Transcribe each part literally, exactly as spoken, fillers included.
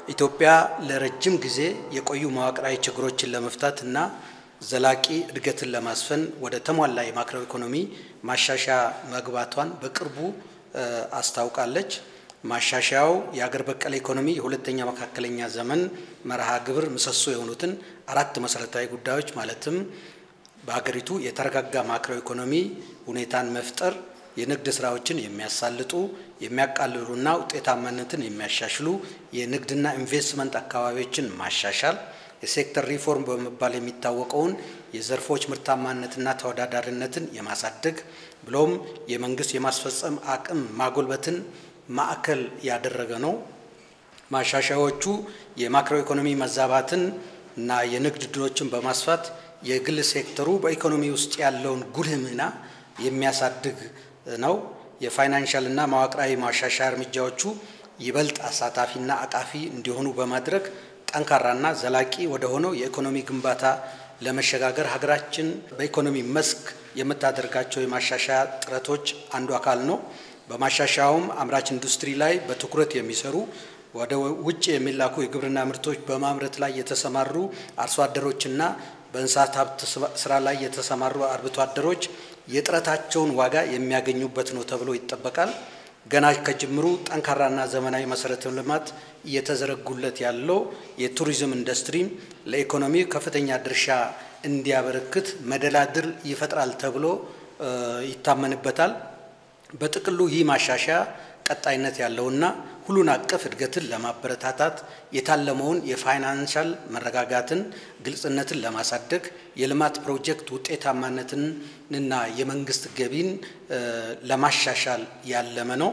ኢትዮጵያ ለረጅም ጊዜ የቆዩ መዋቅራዊ ችግሮችን ለመፍታትና ዘላቂ እድገትን ለማስፈን ወደ ተሟላ የማክሮ ኢኮኖሚ ማሻሻያ መግባቷን በቅርቡ አስታውቃለች። ማሻሻያው የአገር በቀል ኢኮኖሚ የሁለተኛ መካከለኛ ዘመን መርሃ ግብር ምሰሶ የሆኑትን አራት መሰረታዊ ጉዳዮች ማለትም በአገሪቱ የተረጋጋ ማክሮ ኢኮኖሚ ሁኔታን መፍጠር፣ የንግድ ስራዎችን የሚያሳልጡ የሚያቃልሉና ውጤታማነትን የሚያሻሽሉ የንግድና ኢንቨስትመንት አካባቢዎችን ማሻሻል፣ የሴክተር ሪፎርም በመባል የሚታወቀውን የዘርፎች ምርታማነትና ተወዳዳሪነትን የማሳደግ ብሎም የመንግስት የማስፈጸም አቅም ማጎልበትን ማዕከል ያደረገ ነው። ማሻሻያዎቹ የማክሮ ኢኮኖሚ መዛባትን እና የንግድ ዕድሎችን በማስፋት የግል ሴክተሩ በኢኮኖሚ ውስጥ ያለውን ጉልህ ሚና የሚያሳድግ ነው። የፋይናንሻል እና መዋቅራዊ ማሻሻያ እርምጃዎቹ ይበልጥ አሳታፊና አቃፊ እንዲሆኑ በማድረግ ጠንካራና ዘላቂ ወደ ሆነው የኢኮኖሚ ግንባታ ለመሸጋገር ሀገራችን በኢኮኖሚ መስክ የምታደርጋቸው የማሻሻያ ጥረቶች አንዱ አካል ነው። በማሻሻያውም አምራች ኢንዱስትሪ ላይ በትኩረት የሚሰሩ ወደ ውጭ የሚላኩ የግብርና ምርቶች በማምረት ላይ የተሰማሩ አርሶ አደሮችና በእንስሳት ሀብት ስራ ላይ የተሰማሩ አርብቶ አደሮች የጥረታቸውን ዋጋ የሚያገኙበት ነው ተብሎ ይጠበቃል። ገና ከጅምሩ ጠንካራና ዘመናዊ መሰረተ ልማት እየተዘረጉለት ያለው የቱሪዝም ኢንዱስትሪ ለኢኮኖሚ ከፍተኛ ድርሻ እንዲያበረክት መደላድል ይፈጥራል ተብሎ ይታመንበታል። በጥቅሉ ይህ ማሻሻያ ቀጣይነት ያለውና ሁሉን አቀፍ እድገትን ለማበረታታት የታለመውን የፋይናንሻል መረጋጋትን ግልጽነትን ለማሳደግ የልማት ፕሮጀክት ውጤታማነትንና የመንግስት ገቢን ለማሻሻል ያለመ ነው።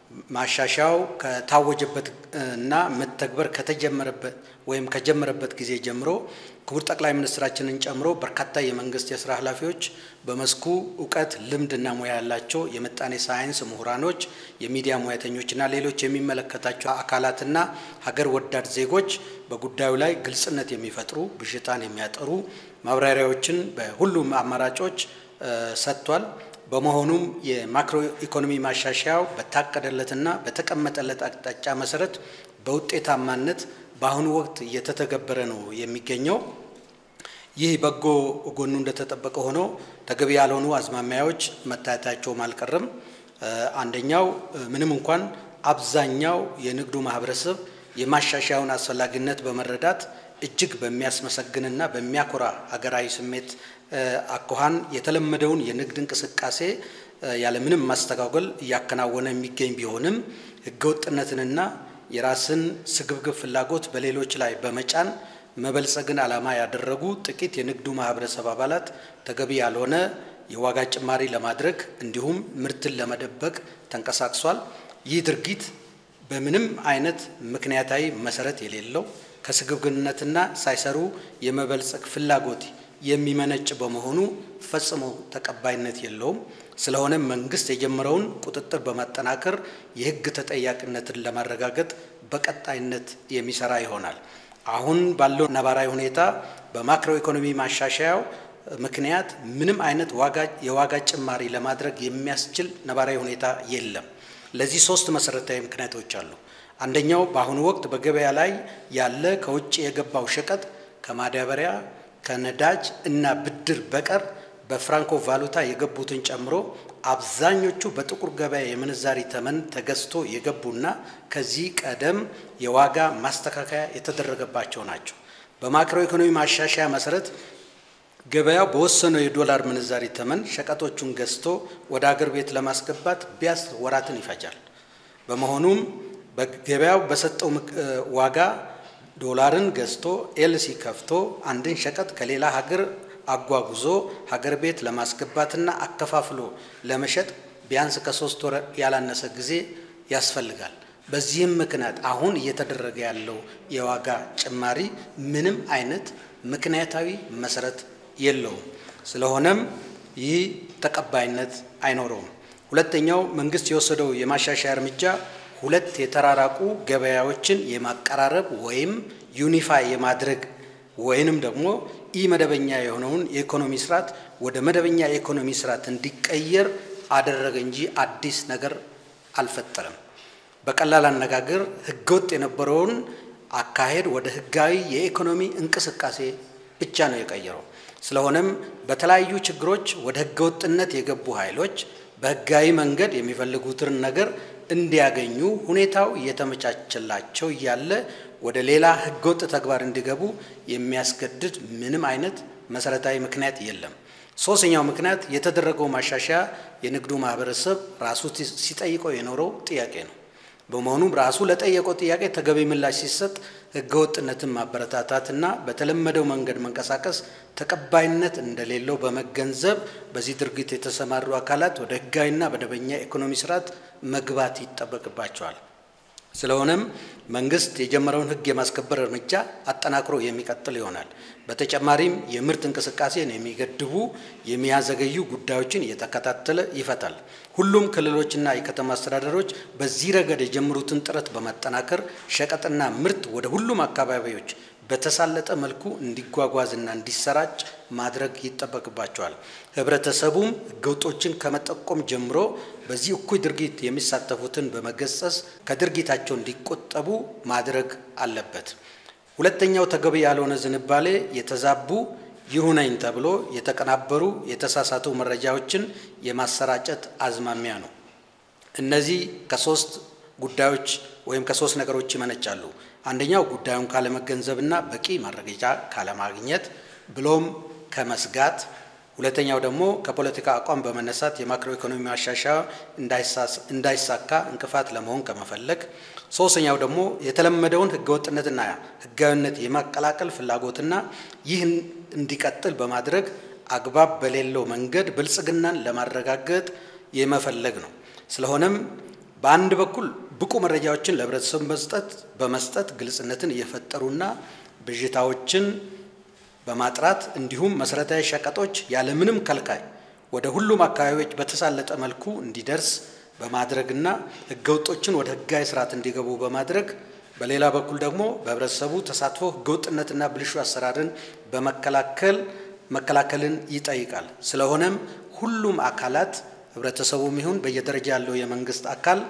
ማሻሻያው ከታወጀበት እና መተግበር ከተጀመረበት ወይም ከጀመረበት ጊዜ ጀምሮ ክቡር ጠቅላይ ሚኒስትራችንን ጨምሮ በርካታ የመንግስት የሥራ ኃላፊዎች በመስኩ ዕውቀት ልምድና ሙያ ያላቸው የምጣኔ ሳይንስ ምሁራኖች፣ የሚዲያ ሙያተኞችና ሌሎች የሚመለከታቸው አካላትና ሀገር ወዳድ ዜጎች በጉዳዩ ላይ ግልጽነት የሚፈጥሩ ብዥታን የሚያጠሩ ማብራሪያዎችን በሁሉም አማራጮች ሰጥቷል። በመሆኑም የማክሮ ኢኮኖሚ ማሻሻያው በታቀደለትና በተቀመጠለት አቅጣጫ መሰረት በውጤታማነት በአሁኑ ወቅት እየተተገበረ ነው የሚገኘው። ይህ በጎ ጎኑ እንደተጠበቀ ሆኖ ተገቢ ያልሆኑ አዝማሚያዎች መታየታቸውም አልቀረም። አንደኛው ምንም እንኳን አብዛኛው የንግዱ ማህበረሰብ የማሻሻያውን አስፈላጊነት በመረዳት እጅግ በሚያስመሰግንና በሚያኮራ ሀገራዊ ስሜት አኳኋን የተለመደውን የንግድ እንቅስቃሴ ያለምንም ማስተጓጎል እያከናወነ የሚገኝ ቢሆንም ህገወጥነትንና የራስን ስግብግብ ፍላጎት በሌሎች ላይ በመጫን መበልጸግን ዓላማ ያደረጉ ጥቂት የንግዱ ማህበረሰብ አባላት ተገቢ ያልሆነ የዋጋ ጭማሪ ለማድረግ እንዲሁም ምርትን ለመደበቅ ተንቀሳቅሷል። ይህ ድርጊት በምንም አይነት ምክንያታዊ መሰረት የሌለው ከስግብግብነትና ሳይሰሩ የመበልጸግ ፍላጎት የሚመነጭ በመሆኑ ፈጽሞ ተቀባይነት የለውም። ስለሆነም መንግስት የጀመረውን ቁጥጥር በማጠናከር የህግ ተጠያቂነትን ለማረጋገጥ በቀጣይነት የሚሰራ ይሆናል። አሁን ባለው ነባራዊ ሁኔታ በማክሮ ኢኮኖሚ ማሻሻያው ምክንያት ምንም አይነት ዋጋ የዋጋ ጭማሪ ለማድረግ የሚያስችል ነባራዊ ሁኔታ የለም። ለዚህ ሶስት መሰረታዊ ምክንያቶች አሉ። አንደኛው በአሁኑ ወቅት በገበያ ላይ ያለ ከውጭ የገባው ሸቀጥ ከማዳበሪያ ከነዳጅ እና ብድር በቀር በፍራንኮ ቫሉታ የገቡትን ጨምሮ አብዛኞቹ በጥቁር ገበያ የምንዛሪ ተመን ተገዝቶ የገቡና ከዚህ ቀደም የዋጋ ማስተካከያ የተደረገባቸው ናቸው። በማክሮ ኢኮኖሚ ማሻሻያ መሰረት ገበያው በወሰነው የዶላር ምንዛሪ ተመን ሸቀጦቹን ገዝቶ ወደ አገር ቤት ለማስገባት ቢያንስ ወራትን ይፈጃል። በመሆኑም በገበያው በሰጠው ዋጋ ዶላርን ገዝቶ ኤልሲ ከፍቶ አንድን ሸቀጥ ከሌላ ሀገር አጓጉዞ ሀገር ቤት ለማስገባትና አከፋፍሎ ለመሸጥ ቢያንስ ከሶስት ወር ያላነሰ ጊዜ ያስፈልጋል። በዚህም ምክንያት አሁን እየተደረገ ያለው የዋጋ ጭማሪ ምንም አይነት ምክንያታዊ መሰረት የለውም። ስለሆነም ይህ ተቀባይነት አይኖረውም። ሁለተኛው መንግስት የወሰደው የማሻሻያ እርምጃ ሁለት የተራራቁ ገበያዎችን የማቀራረብ ወይም ዩኒፋይ የማድረግ ወይንም ደግሞ ኢመደበኛ የሆነውን የኢኮኖሚ ስርዓት ወደ መደበኛ የኢኮኖሚ ስርዓት እንዲቀየር አደረገ እንጂ አዲስ ነገር አልፈጠረም። በቀላል አነጋገር ህገወጥ የነበረውን አካሄድ ወደ ህጋዊ የኢኮኖሚ እንቅስቃሴ ብቻ ነው የቀየረው። ስለሆነም በተለያዩ ችግሮች ወደ ህገወጥነት የገቡ ኃይሎች በህጋዊ መንገድ የሚፈልጉትን ነገር እንዲያገኙ ሁኔታው እየተመቻቸላቸው እያለ ወደ ሌላ ህገወጥ ተግባር እንዲገቡ የሚያስገድድ ምንም አይነት መሰረታዊ ምክንያት የለም። ሶስተኛው ምክንያት የተደረገው ማሻሻያ የንግዱ ማህበረሰብ ራሱ ሲጠይቀው የኖረው ጥያቄ ነው። በመሆኑም ራሱ ለጠየቀው ጥያቄ ተገቢ ምላሽ ሲሰጥ ህገወጥነትን ማበረታታትና በተለመደው መንገድ መንቀሳቀስ ተቀባይነት እንደሌለው በመገንዘብ በዚህ ድርጊት የተሰማሩ አካላት ወደ ህጋዊና መደበኛ ኢኮኖሚ ስርዓት መግባት ይጠበቅባቸዋል። ስለሆነም መንግስት የጀመረውን ህግ የማስከበር እርምጃ አጠናክሮ የሚቀጥል ይሆናል። በተጨማሪም የምርት እንቅስቃሴን የሚገድቡ የሚያዘገዩ ጉዳዮችን እየተከታተለ ይፈታል። ሁሉም ክልሎችና የከተማ አስተዳደሮች በዚህ ረገድ የጀመሩትን ጥረት በማጠናከር ሸቀጥና ምርት ወደ ሁሉም አካባቢዎች በተሳለጠ መልኩ እንዲጓጓዝና እንዲሰራጭ ማድረግ ይጠበቅባቸዋል። ህብረተሰቡም ህገወጦችን ከመጠቆም ጀምሮ በዚህ እኩይ ድርጊት የሚሳተፉትን በመገሰጽ ከድርጊታቸው እንዲቆጠቡ ማድረግ አለበት። ሁለተኛው ተገቢ ያልሆነ ዝንባሌ የተዛቡ ይሁነኝ ተብሎ የተቀናበሩ የተሳሳቱ መረጃዎችን የማሰራጨት አዝማሚያ ነው። እነዚህ ከሶስት ጉዳዮች ወይም ከሶስት ነገሮች ይመነጫሉ። አንደኛው ጉዳዩን ካለመገንዘብና በቂ ማረጋገጫ ካለማግኘት ብሎም ከመስጋት፣ ሁለተኛው ደግሞ ከፖለቲካ አቋም በመነሳት የማክሮ ኢኮኖሚ ማሻሻያ እንዳይሳካ እንቅፋት ለመሆን ከመፈለግ፣ ሶስተኛው ደግሞ የተለመደውን ህገወጥነትና ህጋዊነት የማቀላቀል ፍላጎትና ይህን እንዲቀጥል በማድረግ አግባብ በሌለው መንገድ ብልጽግናን ለማረጋገጥ የመፈለግ ነው። ስለሆነም በአንድ በኩል ብቁ መረጃዎችን ለህብረተሰቡ መስጠት በመስጠት ግልጽነትን እየፈጠሩና ብዥታዎችን በማጥራት እንዲሁም መሰረታዊ ሸቀጦች ያለ ምንም ከልካይ ወደ ሁሉም አካባቢዎች በተሳለጠ መልኩ እንዲደርስ በማድረግና ህገወጦችን ወደ ህጋዊ ስርዓት እንዲገቡ በማድረግ፣ በሌላ በኩል ደግሞ በህብረተሰቡ ተሳትፎ ህገወጥነትና ብልሹ አሰራርን በመከላከል መከላከልን ይጠይቃል። ስለሆነም ሁሉም አካላት ህብረተሰቡም ይሁን በየደረጃ ያለው የመንግስት አካል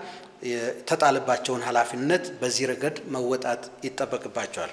የተጣለባቸውን ኃላፊነት በዚህ ረገድ መወጣት ይጠበቅባቸዋል።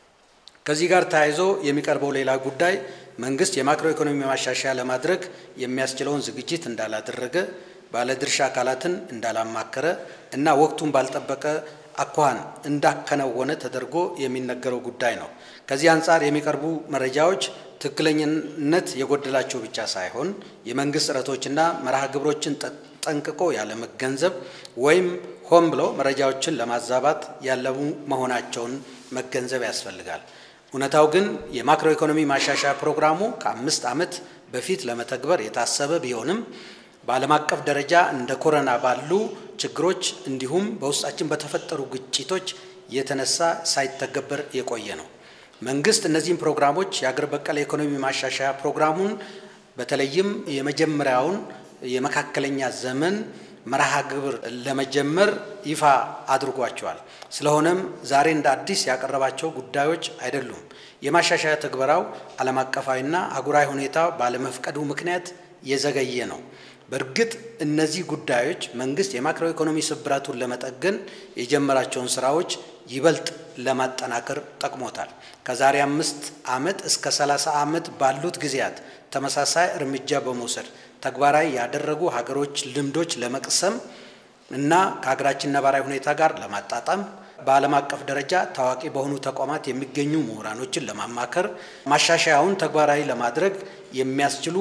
ከዚህ ጋር ተያይዞ የሚቀርበው ሌላ ጉዳይ መንግስት የማክሮ ኢኮኖሚ ማሻሻያ ለማድረግ የሚያስችለውን ዝግጅት እንዳላደረገ፣ ባለድርሻ አካላትን እንዳላማከረ እና ወቅቱን ባልጠበቀ አኳኋን እንዳከናወነ ተደርጎ የሚነገረው ጉዳይ ነው። ከዚህ አንጻር የሚቀርቡ መረጃዎች ትክክለኛነት የጎደላቸው ብቻ ሳይሆን የመንግስት ጥረቶችና መርሃ ግብሮችን ጠንቅቆ ያለመገንዘብ ወይም ሆን ብሎ መረጃዎችን ለማዛባት ያለሙ መሆናቸውን መገንዘብ ያስፈልጋል። እውነታው ግን የማክሮ ኢኮኖሚ ማሻሻያ ፕሮግራሙ ከአምስት ዓመት በፊት ለመተግበር የታሰበ ቢሆንም በዓለም አቀፍ ደረጃ እንደ ኮሮና ባሉ ችግሮች እንዲሁም በውስጣችን በተፈጠሩ ግጭቶች የተነሳ ሳይተገበር የቆየ ነው። መንግስት እነዚህን ፕሮግራሞች የአገር በቀል ኢኮኖሚ ማሻሻያ ፕሮግራሙን በተለይም የመጀመሪያውን የመካከለኛ ዘመን መርሃ ግብር ለመጀመር ይፋ አድርጓቸዋል። ስለሆነም ዛሬ እንደ አዲስ ያቀረባቸው ጉዳዮች አይደሉም። የማሻሻያ ተግባራው ዓለም አቀፋዊና አህጉራዊ ሁኔታ ባለመፍቀዱ ምክንያት የዘገየ ነው። በእርግጥ እነዚህ ጉዳዮች መንግስት የማክሮ ኢኮኖሚ ስብራቱን ለመጠገን የጀመራቸውን ስራዎች ይበልጥ ለማጠናከር ጠቅሞታል። ከዛሬ አምስት ዓመት እስከ ሰላሳ ዓመት ባሉት ጊዜያት ተመሳሳይ እርምጃ በመውሰድ ተግባራዊ ያደረጉ ሀገሮች ልምዶች ለመቅሰም እና ከሀገራችን ነባራዊ ሁኔታ ጋር ለማጣጣም በዓለም አቀፍ ደረጃ ታዋቂ በሆኑ ተቋማት የሚገኙ ምሁራኖችን ለማማከር ማሻሻያውን ተግባራዊ ለማድረግ የሚያስችሉ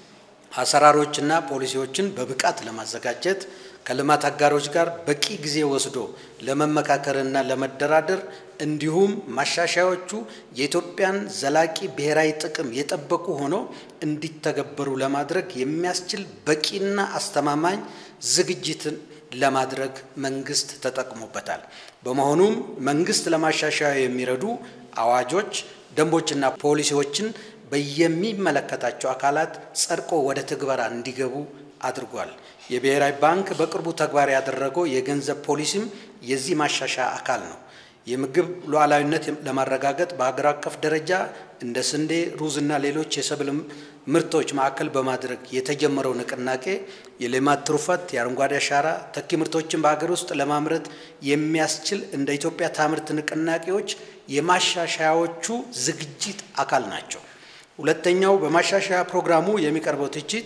አሰራሮችና ፖሊሲዎችን በብቃት ለማዘጋጀት ከልማት አጋሮች ጋር በቂ ጊዜ ወስዶ ለመመካከርና ለመደራደር እንዲሁም ማሻሻያዎቹ የኢትዮጵያን ዘላቂ ብሔራዊ ጥቅም የጠበቁ ሆኖ እንዲተገበሩ ለማድረግ የሚያስችል በቂና አስተማማኝ ዝግጅትን ለማድረግ መንግስት ተጠቅሞበታል። በመሆኑም መንግስት ለማሻሻያ የሚረዱ አዋጆች፣ ደንቦችና ፖሊሲዎችን በየሚመለከታቸው አካላት ጸድቆ ወደ ትግበራ እንዲገቡ አድርጓል። የብሔራዊ ባንክ በቅርቡ ተግባር ያደረገው የገንዘብ ፖሊሲም የዚህ ማሻሻያ አካል ነው። የምግብ ሉዓላዊነት ለማረጋገጥ በአገር አቀፍ ደረጃ እንደ ስንዴ፣ ሩዝና ሌሎች የሰብል ምርቶች ማዕከል በማድረግ የተጀመረው ንቅናቄ የሌማት ትሩፋት የአረንጓዴ አሻራ ተኪ ምርቶችን በአገር ውስጥ ለማምረት የሚያስችል እንደ ኢትዮጵያ ታምርት ንቅናቄዎች የማሻሻያዎቹ ዝግጅት አካል ናቸው። ሁለተኛው በማሻሻያ ፕሮግራሙ የሚቀርበው ትችት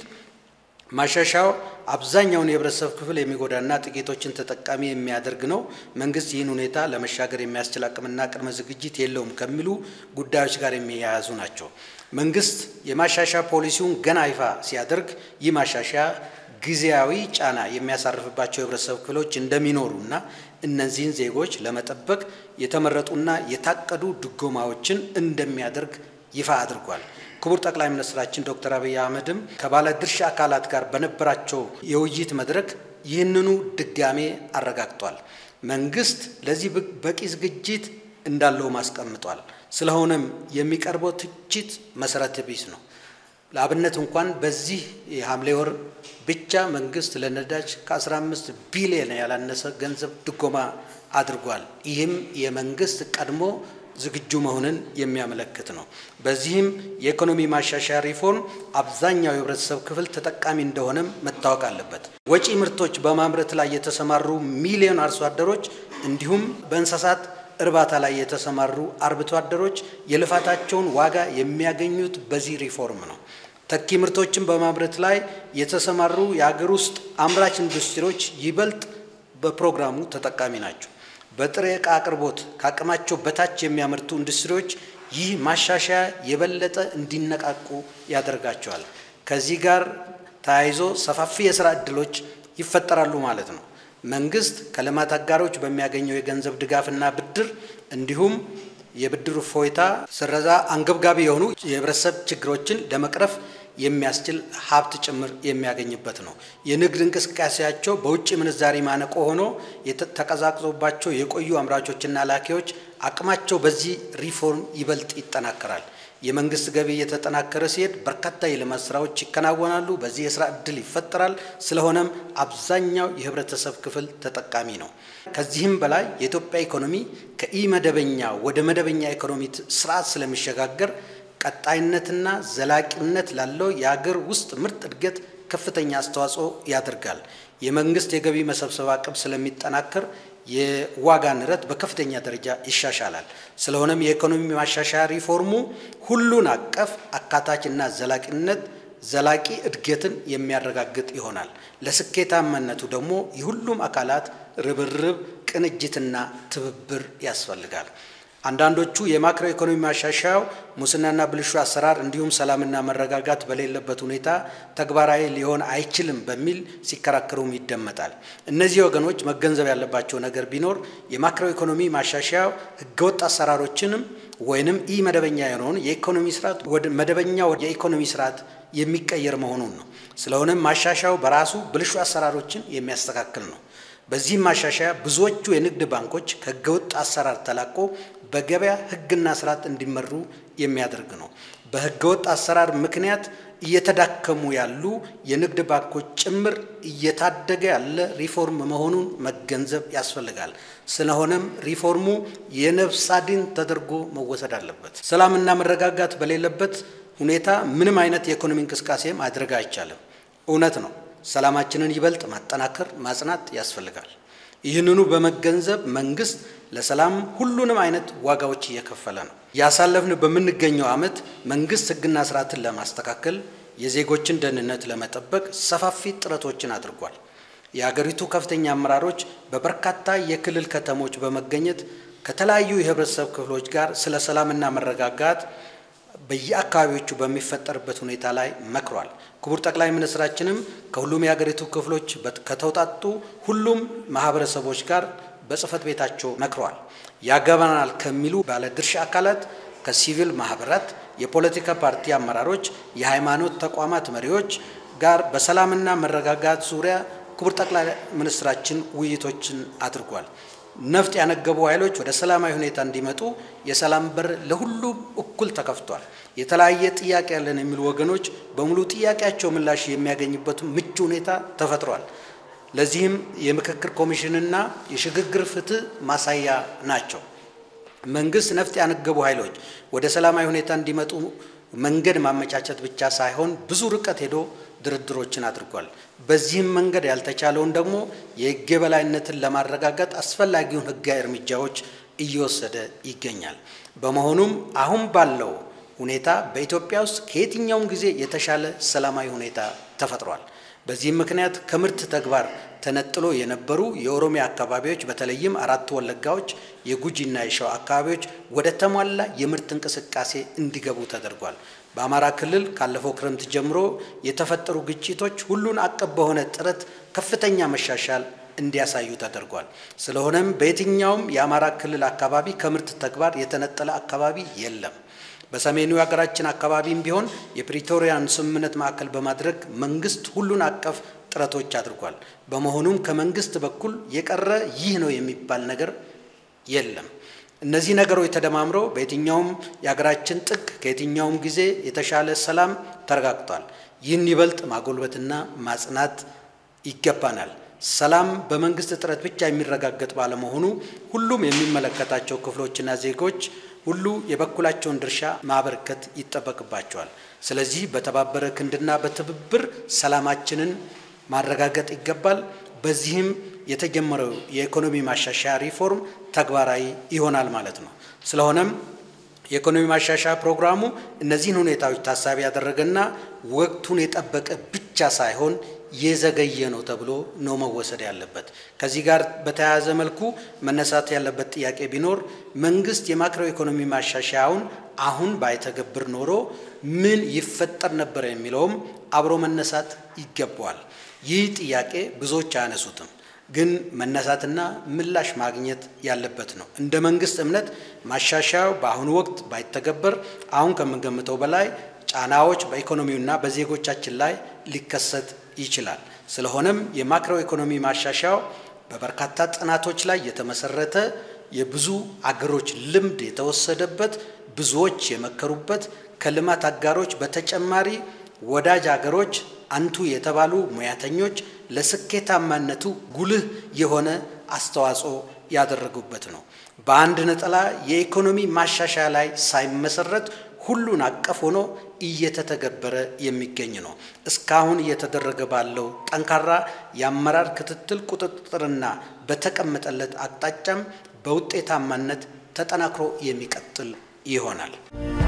ማሻሻያው አብዛኛውን የህብረተሰብ ክፍል የሚጎዳና ጥቂቶችን ተጠቃሚ የሚያደርግ ነው። መንግስት ይህን ሁኔታ ለመሻገር የሚያስችል አቅምና ቅድመ ዝግጅት የለውም ከሚሉ ጉዳዮች ጋር የሚያያዙ ናቸው። መንግስት የማሻሻያ ፖሊሲውን ገና ይፋ ሲያደርግ ይህ ማሻሻያ ጊዜያዊ ጫና የሚያሳርፍባቸው የህብረተሰብ ክፍሎች እንደሚኖሩና እነዚህን ዜጎች ለመጠበቅ የተመረጡና የታቀዱ ድጎማዎችን እንደሚያደርግ ይፋ አድርጓል። ክቡር ጠቅላይ ሚኒስትራችን ዶክተር አብይ አህመድም ከባለ ድርሻ አካላት ጋር በነበራቸው የውይይት መድረክ ይህንኑ ድጋሜ አረጋግጧል። መንግስት ለዚህ በቂ ዝግጅት እንዳለው ማስቀምጧል። ስለሆነም የሚቀርበው ትችት መሰረተ ቢስ ነው። ለአብነት እንኳን በዚህ የሐምሌ ወር ብቻ መንግስት ለነዳጅ ከ15 ቢሊዮን ያላነሰ ገንዘብ ድጎማ አድርጓል። ይህም የመንግስት ቀድሞ ዝግጁ መሆንን የሚያመለክት ነው። በዚህም የኢኮኖሚ ማሻሻያ ሪፎርም አብዛኛው የህብረተሰብ ክፍል ተጠቃሚ እንደሆነም መታወቅ አለበት። ወጪ ምርቶች በማምረት ላይ የተሰማሩ ሚሊዮን አርሶ አደሮች እንዲሁም በእንስሳት እርባታ ላይ የተሰማሩ አርብቶ አደሮች የልፋታቸውን ዋጋ የሚያገኙት በዚህ ሪፎርም ነው። ተኪ ምርቶችን በማምረት ላይ የተሰማሩ የአገር ውስጥ አምራች ኢንዱስትሪዎች ይበልጥ በፕሮግራሙ ተጠቃሚ ናቸው። በጥሬ ዕቃ አቅርቦት ከአቅማቸው በታች የሚያመርቱ ኢንዱስትሪዎች ይህ ማሻሻያ የበለጠ እንዲነቃቁ ያደርጋቸዋል። ከዚህ ጋር ተያይዞ ሰፋፊ የሥራ ዕድሎች ይፈጠራሉ ማለት ነው። መንግስት ከልማት አጋሮች በሚያገኘው የገንዘብ ድጋፍና ብድር እንዲሁም የብድር ፎይታ ስረዛ አንገብጋቢ የሆኑ የህብረተሰብ ችግሮችን ለመቅረፍ የሚያስችል ሀብት ጭምር የሚያገኝበት ነው። የንግድ እንቅስቃሴያቸው በውጭ ምንዛሪ ማነቆ ሆኖ ተቀዛቅዞባቸው የቆዩ አምራቾችና ላኪዎች አቅማቸው በዚህ ሪፎርም ይበልጥ ይጠናከራል። የመንግስት ገቢ የተጠናከረ ሲሄድ በርካታ የልማት ስራዎች ይከናወናሉ። በዚህ የሥራ ዕድል ይፈጠራል። ስለሆነም አብዛኛው የህብረተሰብ ክፍል ተጠቃሚ ነው። ከዚህም በላይ የኢትዮጵያ ኢኮኖሚ ከኢመደበኛ ወደ መደበኛ ኢኮኖሚ ስርዓት ስለሚሸጋገር ቀጣይነትና ዘላቂነት ላለው የሀገር ውስጥ ምርት እድገት ከፍተኛ አስተዋጽኦ ያደርጋል። የመንግስት የገቢ መሰብሰብ አቅም ስለሚጠናከር የዋጋ ንረት በከፍተኛ ደረጃ ይሻሻላል። ስለሆነም የኢኮኖሚ ማሻሻያ ሪፎርሙ ሁሉን አቀፍ አካታችና ዘላቂነት ዘላቂ እድገትን የሚያረጋግጥ ይሆናል። ለስኬታማነቱ ደግሞ የሁሉም አካላት ርብርብ፣ ቅንጅትና ትብብር ያስፈልጋል። አንዳንዶቹ የማክሮ ኢኮኖሚ ማሻሻያው ሙስናና ብልሹ አሰራር እንዲሁም ሰላምና መረጋጋት በሌለበት ሁኔታ ተግባራዊ ሊሆን አይችልም በሚል ሲከራከሩም ይደመጣል። እነዚህ ወገኖች መገንዘብ ያለባቸው ነገር ቢኖር የማክሮ ኢኮኖሚ ማሻሻያው ህገወጥ አሰራሮችንም ወይንም ኢ መደበኛ የሆነውን የኢኮኖሚ ስርዓት ወደ መደበኛ የኢኮኖሚ ስርዓት የሚቀየር መሆኑን ነው። ስለሆነም ማሻሻያው በራሱ ብልሹ አሰራሮችን የሚያስተካክል ነው። በዚህ ማሻሻያ ብዙዎቹ የንግድ ባንኮች ከህገወጥ አሰራር ተላቆ በገበያ ህግና ስርዓት እንዲመሩ የሚያደርግ ነው። በህገወጥ አሰራር ምክንያት እየተዳከሙ ያሉ የንግድ ባንኮች ጭምር እየታደገ ያለ ሪፎርም መሆኑን መገንዘብ ያስፈልጋል። ስለሆነም ሪፎርሙ የነፍስ አድን ተደርጎ መወሰድ አለበት። ሰላምና መረጋጋት በሌለበት ሁኔታ ምንም አይነት የኢኮኖሚ እንቅስቃሴ ማድረግ አይቻልም። እውነት ነው። ሰላማችንን ይበልጥ ማጠናከር ማጽናት ያስፈልጋል። ይህንኑ በመገንዘብ መንግስት ለሰላም ሁሉንም አይነት ዋጋዎች እየከፈለ ነው። ያሳለፍን በምንገኘው ዓመት መንግስት ህግና ስርዓትን ለማስተካከል የዜጎችን ደህንነት ለመጠበቅ ሰፋፊ ጥረቶችን አድርጓል። የሀገሪቱ ከፍተኛ አመራሮች በበርካታ የክልል ከተሞች በመገኘት ከተለያዩ የህብረተሰብ ክፍሎች ጋር ስለ ሰላምና መረጋጋት በየአካባቢዎቹ በሚፈጠርበት ሁኔታ ላይ መክሯል። ክቡር ጠቅላይ ሚኒስትራችንም ከሁሉም የሀገሪቱ ክፍሎች ከተውጣጡ ሁሉም ማህበረሰቦች ጋር በጽህፈት ቤታቸው መክሯል። ያገባናል ከሚሉ ባለድርሻ አካላት ከሲቪል ማህበራት፣ የፖለቲካ ፓርቲ አመራሮች፣ የሃይማኖት ተቋማት መሪዎች ጋር በሰላምና መረጋጋት ዙሪያ ክቡር ጠቅላይ ሚኒስትራችን ውይይቶችን አድርጓል። ነፍጥ ያነገቡ ኃይሎች ወደ ሰላማዊ ሁኔታ እንዲመጡ የሰላም በር ለሁሉም እኩል ተከፍቷል። የተለያየ ጥያቄ ያለን የሚሉ ወገኖች በሙሉ ጥያቄያቸው ምላሽ የሚያገኙበት ምቹ ሁኔታ ተፈጥሯል። ለዚህም የምክክር ኮሚሽንና የሽግግር ፍትህ ማሳያ ናቸው። መንግስት ነፍጥ ያነገቡ ኃይሎች ወደ ሰላማዊ ሁኔታ እንዲመጡ መንገድ ማመቻቸት ብቻ ሳይሆን ብዙ ርቀት ሄዶ ድርድሮችን አድርጓል። በዚህም መንገድ ያልተቻለውን ደግሞ የሕግ የበላይነትን ለማረጋገጥ አስፈላጊውን ሕጋዊ እርምጃዎች እየወሰደ ይገኛል። በመሆኑም አሁን ባለው ሁኔታ በኢትዮጵያ ውስጥ ከየትኛውም ጊዜ የተሻለ ሰላማዊ ሁኔታ ተፈጥሯል። በዚህም ምክንያት ከምርት ተግባር ተነጥሎ የነበሩ የኦሮሚያ አካባቢዎች በተለይም አራቱ ወለጋዎች የጉጂና የሸዋ አካባቢዎች ወደ ተሟላ የምርት እንቅስቃሴ እንዲገቡ ተደርጓል። በአማራ ክልል ካለፈው ክረምት ጀምሮ የተፈጠሩ ግጭቶች ሁሉን አቀፍ በሆነ ጥረት ከፍተኛ መሻሻል እንዲያሳዩ ተደርጓል። ስለሆነም በየትኛውም የአማራ ክልል አካባቢ ከምርት ተግባር የተነጠለ አካባቢ የለም። በሰሜኑ የሀገራችን አካባቢም ቢሆን የፕሪቶሪያን ስምምነት ማዕከል በማድረግ መንግስት ሁሉን አቀፍ ጥረቶች አድርጓል። በመሆኑም ከመንግስት በኩል የቀረ ይህ ነው የሚባል ነገር የለም። እነዚህ ነገሮች ተደማምረው በየትኛውም የሀገራችን ጥግ ከየትኛውም ጊዜ የተሻለ ሰላም ተረጋግጧል። ይህን ይበልጥ ማጎልበትና ማጽናት ይገባናል። ሰላም በመንግስት ጥረት ብቻ የሚረጋገጥ ባለመሆኑ ሁሉም የሚመለከታቸው ክፍሎችና ዜጎች ሁሉ የበኩላቸውን ድርሻ ማበርከት ይጠበቅባቸዋል። ስለዚህ በተባበረ ክንድና በትብብር ሰላማችንን ማረጋገጥ ይገባል። በዚህም የተጀመረው የኢኮኖሚ ማሻሻያ ሪፎርም ተግባራዊ ይሆናል ማለት ነው። ስለሆነም የኢኮኖሚ ማሻሻያ ፕሮግራሙ እነዚህን ሁኔታዎች ታሳቢ ያደረገና ወቅቱን የጠበቀ ብቻ ሳይሆን የዘገየ ነው ተብሎ ነው መወሰድ ያለበት። ከዚህ ጋር በተያያዘ መልኩ መነሳት ያለበት ጥያቄ ቢኖር መንግስት የማክሮ ኢኮኖሚ ማሻሻያውን አሁን ባይተገብር ኖሮ ምን ይፈጠር ነበር የሚለውም አብሮ መነሳት ይገባዋል። ይህ ጥያቄ ብዙዎች አያነሱትም፣ ግን መነሳትና ምላሽ ማግኘት ያለበት ነው። እንደ መንግስት እምነት ማሻሻያው በአሁኑ ወቅት ባይተገበር አሁን ከምንገምተው በላይ ጫናዎች በኢኮኖሚውና በዜጎቻችን ላይ ሊከሰት ይችላል። ስለሆነም የማክሮ ኢኮኖሚ ማሻሻያው በበርካታ ጥናቶች ላይ የተመሰረተ የብዙ አገሮች ልምድ የተወሰደበት ብዙዎች የመከሩበት ከልማት አጋሮች በተጨማሪ ወዳጅ አገሮች አንቱ የተባሉ ሙያተኞች ለስኬታማነቱ ጉልህ የሆነ አስተዋጽኦ ያደረጉበት ነው። በአንድ ነጠላ የኢኮኖሚ ማሻሻያ ላይ ሳይመሰረት ሁሉን አቀፍ ሆኖ እየተተገበረ የሚገኝ ነው። እስካሁን እየተደረገ ባለው ጠንካራ የአመራር ክትትል ቁጥጥርና በተቀመጠለት አቅጣጫም በውጤታማነት ተጠናክሮ የሚቀጥል ይሆናል።